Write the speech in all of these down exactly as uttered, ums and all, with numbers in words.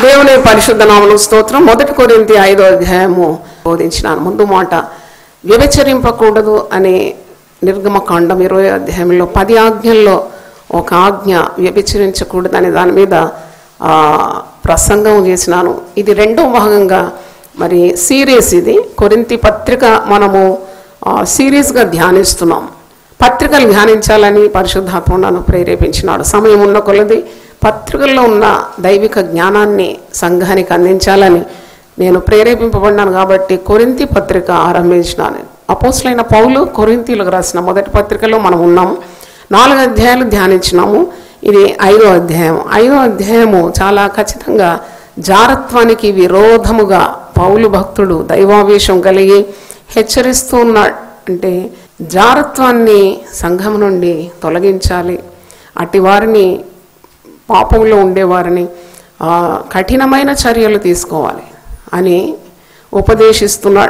దేవుని పరిశుద్ధ నామమునకు స్తోత్రం. మొదటి కొరింథీ ఐదో అధ్యాయము బోధించినాను. ముందు మాట వ్యభిచరింపకూడదు అనే నిర్గమకాండం ఇరవై అధ్యాయంలో పది ఆజ్ఞల్లో ఒక ఆజ్ఞ వ్యభిచరించకూడదు అనే దాని మీద ప్రసంగం చేసినాను. ఇది రెండో భాగంగా మరి సీరియస్, ఇది కొరింథీ పత్రిక మనము సీరియస్గా ధ్యానిస్తున్నాం. పత్రికలు ధ్యానించాలని పరిశుద్ధాత్మ నన్ను ప్రేరేపించినాడు. సమయం ఉన్న కొలది పత్రికల్లో ఉన్న దైవిక జ్ఞానాన్ని సంఘానికి అందించాలని నేను ప్రేరేపింపబడినాను. కాబట్టి కొరింథీ పత్రిక ఆరంభించినాను. అపోస్తలుడైన పౌలు కొరింథీలకు రాసిన మొదటి పత్రికలో మనం ఉన్నాము. నాలుగు అధ్యాయాలు ధ్యానించినాము. ఇది ఐదో అధ్యాయం. ఐదో అధ్యాయము చాలా ఖచ్చితంగా జారత్వానికి విరోధముగా పౌలు భక్తుడు దైవావేశం కలిగి హెచ్చరిస్తూ ఉన్నాడు. అంటే జారత్వాన్ని సంఘం నుండి తొలగించాలి, అట్టి వారిని, పాపంలో ఉండేవారిని కఠినమైన చర్యలు తీసుకోవాలి అని ఉపదేశిస్తున్నాడు.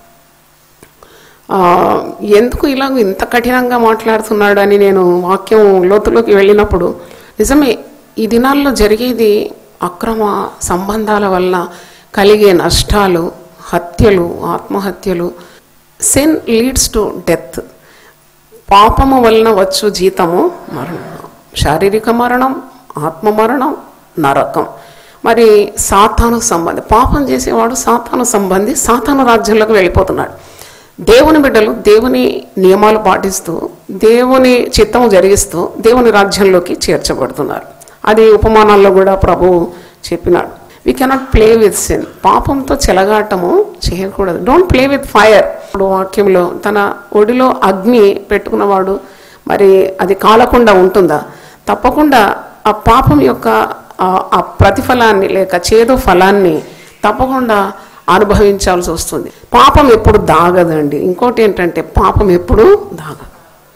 ఎందుకు ఇలా ఇంత కఠినంగా మాట్లాడుతున్నాడు అని నేను వాక్యం లోతులోకి వెళ్ళినప్పుడు, నిజమే ఈ దినాల్లో జరిగేది అక్రమ సంబంధాల వల్ల కలిగే నష్టాలు, హత్యలు, ఆత్మహత్యలు. Sin leads to death. పాపము వలన వచ్చు జీతము మరణం, శారీరక మరణం, ఆత్మ మరణం, నరకం. మరి సాతాను సంబంధి, పాపం చేసేవాడు సాతాను సంబంధి, సాతాను రాజ్యంలోకి వెళ్ళిపోతున్నాడు. దేవుని బిడ్డలు దేవుని నియమాలు పాటిస్తూ దేవుని చిత్తము జరిగిస్తూ దేవుని రాజ్యంలోకి చేర్చబడుతున్నారు. అది ఉపమానాల్లో కూడా ప్రభువు చెప్పినాడు. We cannot play with sin. పాపంతో చెలగాటము చేయకూడదు. Don't play with fire. ఇప్పుడు వాక్యంలో తన ఒడిలో అగ్ని పెట్టుకున్నవాడు మరి అది కాలకుండా ఉంటుందా? తప్పకుండా ఆ పాపం యొక్క ఆ ప్రతిఫలాన్ని లేక చేదు ఫలాన్ని తప్పకుండా అనుభవించాల్సి వస్తుంది. పాపం ఎప్పుడు దాగదండి. ఇంకోటి ఏంటంటే పాపం ఎప్పుడు దాగదు.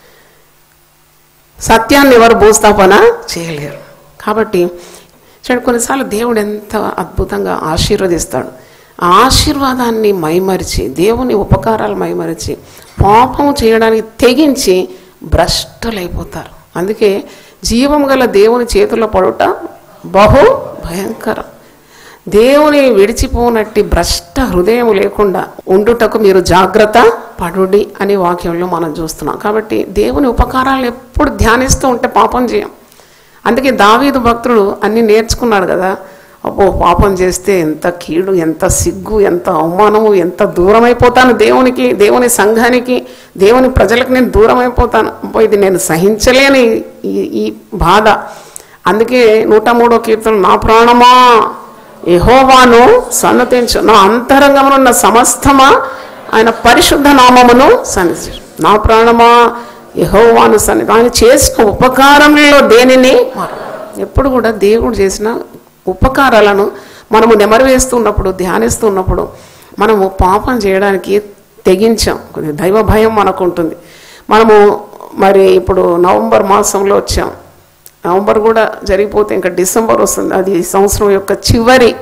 సత్యాన్ని ఎవరు భూస్థాపన చేయలేరు. కాబట్టి చూడండి, కొన్నిసార్లు దేవుడు ఎంత అద్భుతంగా ఆశీర్వదిస్తాడు. ఆ ఆశీర్వాదాన్ని మైమరిచి, దేవుని ఉపకారాలు మైమరిచి పాపం చేయడానికి తెగించి భ్రష్టులైపోతారు. అందుకే జీవం గల దేవుని చేతుల్లో పడుట బహు భయంకరం. దేవుని విడిచిపోనట్టి భ్రష్ట హృదయం లేకుండా ఉండుటకు మీరు జాగ్రత్త పడుడి అనే వాక్యంలో మనం చూస్తున్నాం. కాబట్టి దేవుని ఉపకారాలను ఎప్పుడు ధ్యానిస్తూ ఉంటే పాపం చేయం. అందుకే దావీదు భక్తుడు అన్ని నేర్చుకున్నాడు కదా. అబ్బో, పాపం చేస్తే ఎంత కీడు, ఎంత సిగ్గు, ఎంత అవమానము, ఎంత దూరం అయిపోతాను దేవునికి, దేవుని సంఘానికి, దేవుని ప్రజలకు నేను దూరం అయిపోతాను. అబ్బో, ఇది నేను సహించలేని ఈ ఈ బాధ. అందుకే నూట మూడో కీర్తన, నా ప్రాణమా యెహోవాను సన్నతించు, నా అంతరంగమునున్న సమస్తమా ఆయన పరిశుద్ధ నామమును సన్నిధించు. నా ప్రాణమా యెహోవాను సన్నిధి. ఆయన చేసిన ఉపకారంలో దేనిని ఎప్పుడు కూడా దేవుడు చేసిన ఉపకారాలను మనము నెమరు వేస్తున్నప్పుడు, ధ్యానిస్తున్నప్పుడు మనము పాపం చేయడానికి తెగించాం. కొద్దిగా దైవ భయం మనకు ఉంటుంది. మనము మరి ఇప్పుడు నవంబర్ మాసంలో వచ్చాం. నవంబర్ కూడా జరిగిపోతే ఇంకా డిసెంబర్ వస్తుంది. అది సంవత్సరం యొక్క చివరి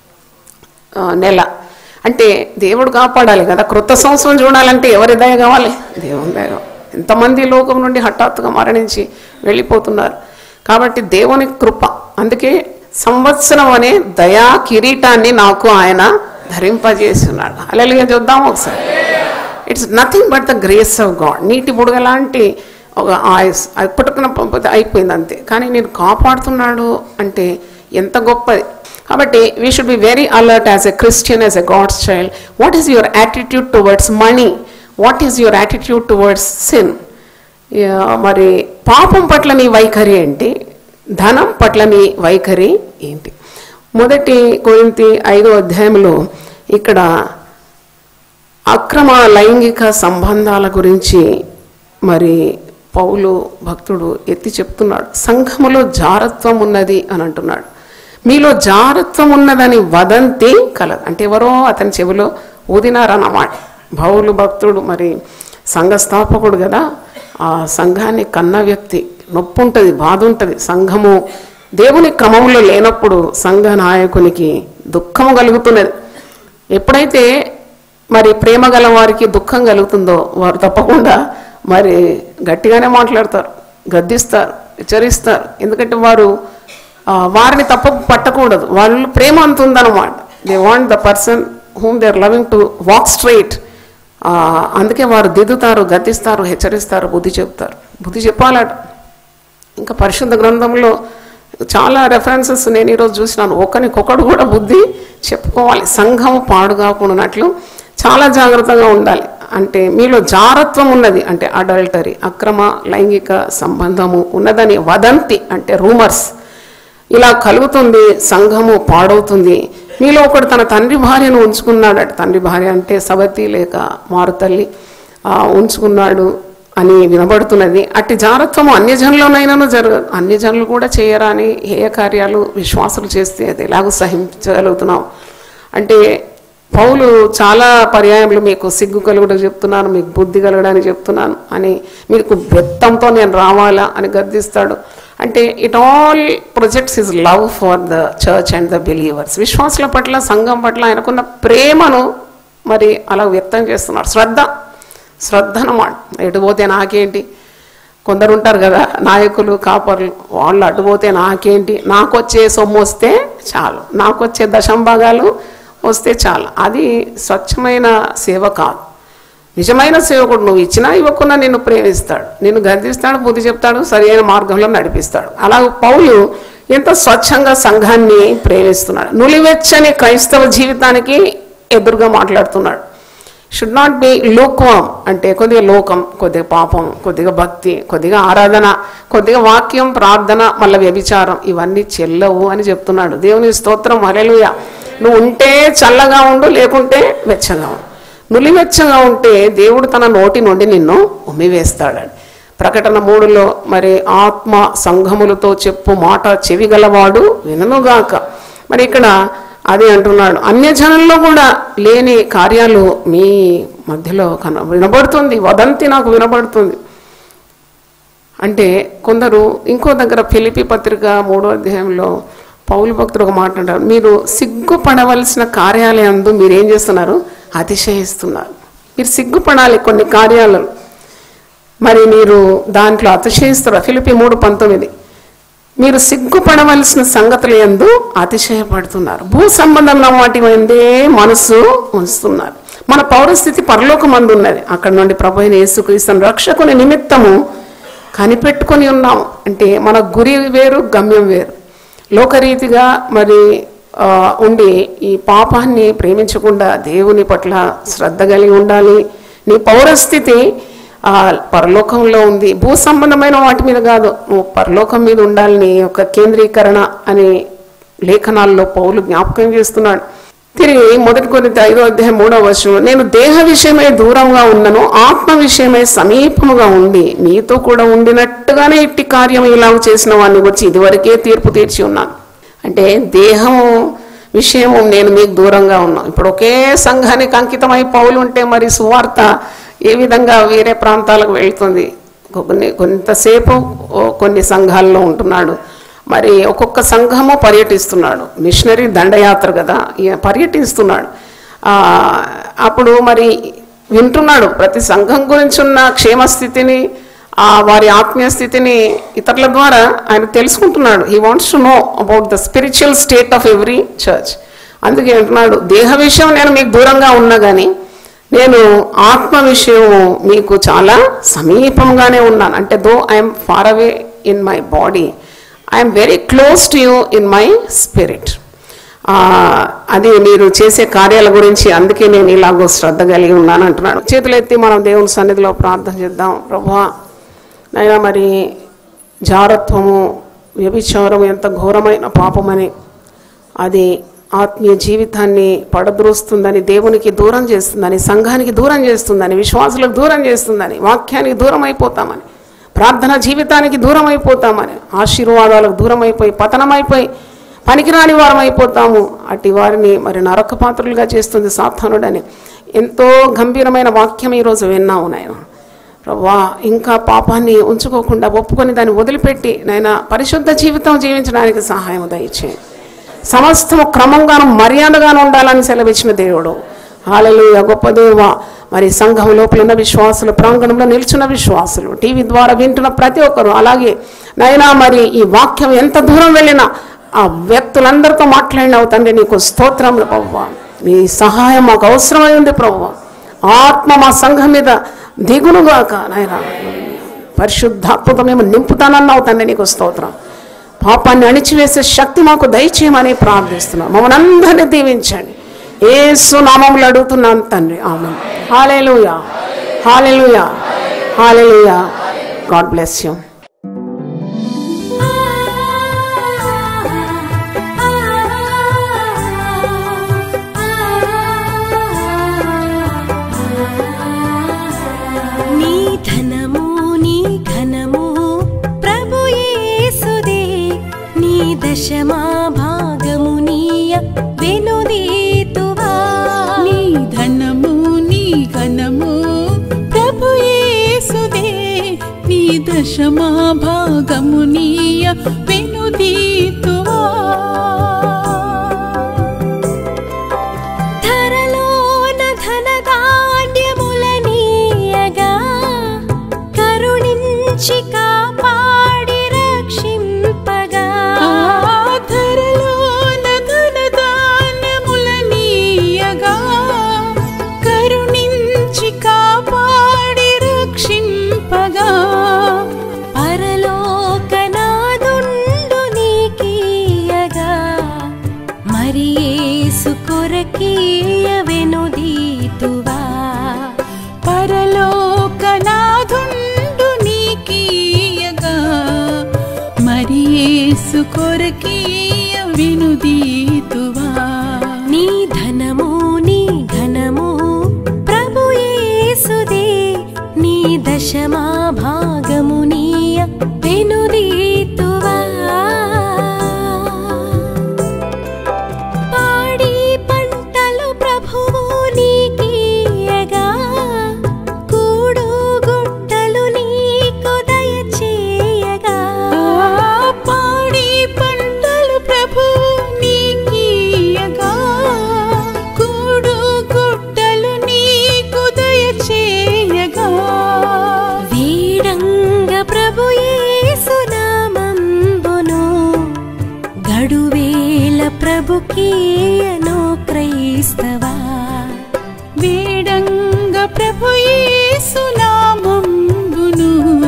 నెల. అంటే దేవుడు కాపాడాలి కదా. క్రొత్త సంవత్సరం చూడాలంటే ఎవరి దయ కావాలి? దేవుని దయ. ఎంతమంది లోకం నుండి హఠాత్తుగా మరణించి వెళ్ళిపోతున్నారు. కాబట్టి దేవుని కృప. అందుకే సంవత్సరం అనే దయా కిరీటాన్ని నాకు ఆయన ధరింపజేస్తున్నాడు. హల్లెలూయా చూద్దాం ఒకసారి. It's nothing but the grace of God. నీటి బుడగ లాంటి ఒక ఆయుస్ అది పుట్టుకున్న అయిపోయింది అంతే. కానీ నేను కాపాడుతున్నాడు అంటే ఎంత గొప్పది. కాబట్టి we should be very alert as a Christian, as a God's child. What is your attitude towards money? What is your attitude towards sin? మరి పాపం పట్ల నీ వైఖరి ఏంటి? ధనం పట్ల నీ వైఖరి ఏంటి? మొదటి కొరింథీ ఐదో అధ్యాయంలో ఇక్కడ అక్రమ లైంగిక సంబంధాల గురించి మరి పౌలు భక్తుడు ఎత్తి చెప్తున్నాడు. సంఘములో జారత్వం ఉన్నది అని అంటున్నాడు. మీలో జారత్వం ఉన్నదని వదంతి కలదు. అంటే ఎవరో అతని చెవిలో ఊదినారన్నమాట. పౌలు భక్తుడు మరి సంఘ స్థాపకుడు కదా. ఆ సంఘాన్ని కన్న వ్యక్తి. నొప్పి ఉంటుంది, బాధ ఉంటుంది. సంఘము దేవుని క్రమంలో లేనప్పుడు సంఘ నాయకునికి దుఃఖము కలుగుతున్నది. ఎప్పుడైతే మరి ప్రేమ గల వారికి దుఃఖం కలుగుతుందో వారు తప్పకుండా మరి గట్టిగానే మాట్లాడతారు, గద్దిస్తారు, హెచ్చరిస్తారు. ఎందుకంటే వారు వారిని తప్పు పట్టకూడదు. వాళ్ళు ప్రేమ అంత ఉందన్నమాట. They want the person whom they are loving to walk straight. అందుకే వారు దిద్దుతారు, గద్దిస్తారు, హెచ్చరిస్తారు, బుద్ధి చెప్తారు. బుద్ధి చెప్పాలట. ఇంకా పరిశుద్ధ గ్రంథంలో చాలా రెఫరెన్సెస్ నేను ఈరోజు చూసినాను. ఒకరికొకడు కూడా బుద్ధి చెప్పుకోవాలి. సంఘం పాడుగాకున్నట్లు చాలా జాగ్రత్తగా ఉండాలి. అంటే మీలో జారత్వం ఉన్నది, అంటే అడల్టరీ, అక్రమ లైంగిక సంబంధము ఉన్నదని వదంతి, అంటే రూమర్స్, ఇలా కలుగుతుంది. సంఘము పాడవుతుంది. మీలో ఒకడు తన తండ్రి భార్యను ఉంచుకున్నాడట. తండ్రి భార్య అంటే సవతి లేక మారుతల్లి ఉంచుకున్నాడు అని వినబడుతున్నది. అట్టి జారత్వము అన్యజనులనైనాను జరగదు. అన్యజనులు కూడా చేయరా అని హేయ కార్యాలు విశ్వాసులు చేస్తే అది ఎలాగో సహించగలుగుతున్నాం. అంటే పౌలు చాలా పర్యాయములు మీకు సిగ్గు కలుగుట చెప్తున్నాను, మీకు బుద్ధి కలగడానికి చెప్తున్నాను అని, మీకు బెత్తంతో నేను రావాలా అని గద్దిస్తాడు. అంటే it all projects his love for the church and the believers. విశ్వాసుల పట్ల, సంఘం పట్ల ఆయనకున్న ప్రేమను మరి అలా వ్యక్తం చేస్తున్నాడు. శ్రద్ధ శ్రద్ధ అన్నమాట. ఎటుపోతే నాకేంటి, కొందరు ఉంటారు కదా నాయకులు, కాపర్లు, వాళ్ళు అటుపోతే నాకేంటి, నాకు వచ్చే సొమ్ము వస్తే చాలు, నాకు వచ్చే దశంభాగాలు వస్తే చాలు. అది స్వచ్ఛమైన సేవ కాదు. నిజమైన సేవకుడు నువ్వు ఇచ్చినా ఇవ్వకుండా నిన్ను ప్రేమిస్తాడు, నిన్ను గద్దిస్తాడు, బుద్ధి చెప్తాడు, సరైన మార్గంలో నడిపిస్తాడు. అలా పౌలు ఎంత స్వచ్ఛంగా సంఘాన్ని ప్రేమిస్తున్నాడు. నులివెచ్చని క్రైస్తవ జీవితానికి ఎదురుగా మాట్లాడుతున్నాడు. షుడ్ నాట్ బి లూక్వామ్, అంటే కొద్దిగా లోకం, కొద్దిగా పాపం, కొద్దిగా భక్తి, కొద్దిగా ఆరాధన, కొద్దిగా వాక్యం, ప్రార్థన, మళ్ళీ వ్యభిచారం, ఇవన్నీ చెల్లవు అని చెప్తున్నాడు. దేవుని స్తోత్రం, హల్లెలూయా. నువ్వు ఉంటే చల్లగా ఉండు, లేకుంటే వెచ్చగా ఉండు. నులివెచ్చగా ఉంటే దేవుడు తన నోటి నుండి నిన్ను ఉమ్మివేస్తాడని ప్రకటన మూడులో మరి ఆత్మ సంఘములతో చెప్పు మాట చెవిగలవాడు విననుగాక. మరి ఇక్కడ అదే అంటున్నాడు. అన్యజనుల్లో కూడా లేని కార్యాలు మీ మధ్యలో కన వినబడుతుంది, వదంతి నాకు వినబడుతుంది. అంటే కొందరు ఇంకో దగ్గర ఫిలిప్పీ పత్రిక మూడో అధ్యాయంలో పౌలు భక్తుడు ఒక మాట అంటారు, మీరు సిగ్గుపడవలసిన కార్యాలయందు మీరు ఏం చేస్తున్నారు, అతిశయిస్తున్నారు. మీరు సిగ్గుపడాలి కొన్ని కార్యాలను, మరి మీరు దాంట్లో అతిశయిస్తారు. ఫిలిప్పీ మూడు పంతొమ్మిది మీరు సిగ్గుపడవలసిన సంగతులు యందు అతిశయపడుతున్నారు, భూ సంబంధమైన వాటి ఎందే మనసు ఉంచుతున్నారు. మన పౌరస్థితి పరలోకమందు ఉన్నది. అక్కడ నుండి ప్రభు అయిన యేసుక్రీస్తును రక్షకుని నిమిత్తము కనిపెట్టుకొని ఉన్నాము. అంటే మన గురి వేరు, గమ్యం వేరు. లోకరీతిగా మరి ఉండి ఈ పాపాన్ని ప్రేమించకుండా దేవుని పట్ల శ్రద్ధ కలిగి ఉండాలి. నీ పౌరస్థితి పరలోకంలో ఉంది, భూ సంబంధమైన వాటి మీద కాదు, నువ్వు పరలోకం మీద ఉండాలి. నీ యొక్క కేంద్రీకరణ అనే లేఖనాల్లో పౌలు జ్ఞాపకం చేస్తున్నాడు. తిరిగి మొదటి కొరింథీ ఐదో అధ్యాయం మూడవ వచనం, నేను దేహ విషయమై దూరంగా ఉన్నను, ఆత్మ విషయమై సమీపముగా ఉండి నీతో కూడా ఉండినట్టుగానే ఇట్టి కార్యం ఇలాగ చేసిన వాడిని వచ్చి ఇదివరకే తీర్పు తీర్చి ఉన్నాను. అంటే దేహము విషయము నేను మీకు దూరంగా ఉన్నాను. ఇప్పుడు ఒకే సంఘానికి అంకితమై పౌలు ఉంటే మరి సువార్త ఏ విధంగా వేరే ప్రాంతాలకు వెళ్తుంది? కొన్ని కొంతసేపు కొన్ని సంఘాల్లో ఉంటున్నాడు, మరి ఒక్కొక్క సంఘము పర్యటిస్తున్నాడు. మిషనరీ దండయాత్ర కదా, పర్యటిస్తున్నాడు. అప్పుడు మరి వింటున్నాడు ప్రతి సంఘం గురించి ఉన్న క్షేమస్థితిని, వారి ఆత్మీయ స్థితిని ఇతరుల ద్వారా ఆయన తెలుసుకుంటున్నాడు. He wants to know about the spiritual state of every church. అందుకే అంటున్నాడు, దేహ విషయం నేను మీకు దూరంగా ఉన్నా కానీ నేను ఆత్మ విషయం మీకు చాలా సమీపంగానే ఉన్నాను. అంటే though I'm far away in my body, I'm very close to you in my spirit. అది మీరు చేసే కార్యాల గురించి అందుకే నేను ఇలాగో శ్రద్ధ కలిగి ఉన్నాను అంటున్నాడు. చేతులెత్తి మనం దేవుని సన్నిధిలో ప్రార్థన చేద్దాం. ప్రభువా నైనా మరి జారత్వము, వ్యభిచారం ఎంత ఘోరమైన పాపమని, అది ఆత్మీయ జీవితాన్ని పడద్రోస్తుందని, దేవునికి దూరం చేస్తుందని, సంఘానికి దూరం చేస్తుందని, విశ్వాసులకు దూరం చేస్తుందని, వాక్యానికి దూరం అయిపోతామని, ప్రార్థన జీవితానికి దూరం అయిపోతామని, ఆశీర్వాదాలకు దూరం అయిపోయి పతనమైపోయి పనికిరాని వారం అయిపోతాము. అట్టి వారిని మరి నరక పాత్రులుగా చేస్తుంది సాతానుడని ఎంతో గంభీరమైన వాక్యం ఈరోజు విన్నాము నాయన. ప్రభువా ఇంకా పాపాన్ని ఉంచుకోకుండా ఒప్పుకొని దాన్ని వదిలిపెట్టి నాయన పరిశుద్ధ జీవితం జీవించడానికి సహాయం దయచేయండి. సమస్తము క్రమంగాను మర్యాదగాను ఉండాలని సెలవిచ్చిన దేవుడు. హల్లెలూయా. గొప్ప దేవా, మరి సంఘం లోపల ఉన్న విశ్వాసులు, ప్రాంగణంలో నిల్చున్న విశ్వాసులు, టీవీ ద్వారా వింటున్న ప్రతి ఒక్కరు, అలాగే నైనా మరి ఈ వాక్యం ఎంత దూరం వెళ్ళినా ఆ వ్యక్తులందరితో మాట్లాడినావు తండ్రి, నీకు స్తోత్రములు ప్రభువా. నీ సహాయం మాకు అవసరమై ఉంది ప్రభువా. ఆత్మ మా సంఘం మీద దిగునుగాక నాయనా. పరిశుద్ధాత్మతో మేము నింపుతానన్నావు తండ్రి, నీకు స్తోత్రం. పాపాన్ని అణిచివేసే శక్తి మాకు దయచేయమని ప్రార్థిస్తున్నాం. మమ్మల్ని అందరినీ దీవించండి. యేసు నామములో అడుగుతున్నాను తండ్రి, amen. Hallelujah, hallelujah, hallelujah. God bless you. దశమా భాగమునీయ వెనుదీతువా. నీ ధనము నీ ఘనము ప్రభు యేసుదే, నీ దశమా భాగమునీయ వెనుదీతువా. ధరలోన ధనధాన్యములనీయగా కరుణించి కాపాడి రక్షింపగా. ధరలోన ధనధాన్యములనీయగా కరుణించి కాపాడి రక్షింపగా. పరలోకనాదుండు నీకీయగా మరి యేసు కొరకీయ వెనుదీతువా. పరలోకనాథుండు నీకీయగా మరి యేసు కొరకీయ వెనుదీతువా. నీ ధనము నీ ఘనము ప్రభు యేసుదే, నీ దశమా భాగమునీయ వెనుదీతువా. పాడి పంటలు ప్రభువు నీకీయగా కూడు గుట్టలు నీకు దయచేయగా. పాడి పంటలు ప్రభు నీకీయగా కూడు గుట్టలు నీకు దయచేయగా. వీడంగ ప్రభు యేసు నామంబును గడువేల ప్రభుకీయను క్రైస్తవా. వేడంగ ప్రభు యేసు నామంబును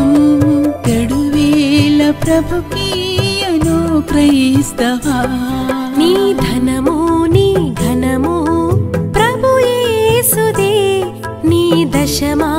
గడువేల ప్రభుకీయను క్రైస్తవా. నీ ధనము నీ ఘనము ప్రభు యేసుదే, నీ దశమా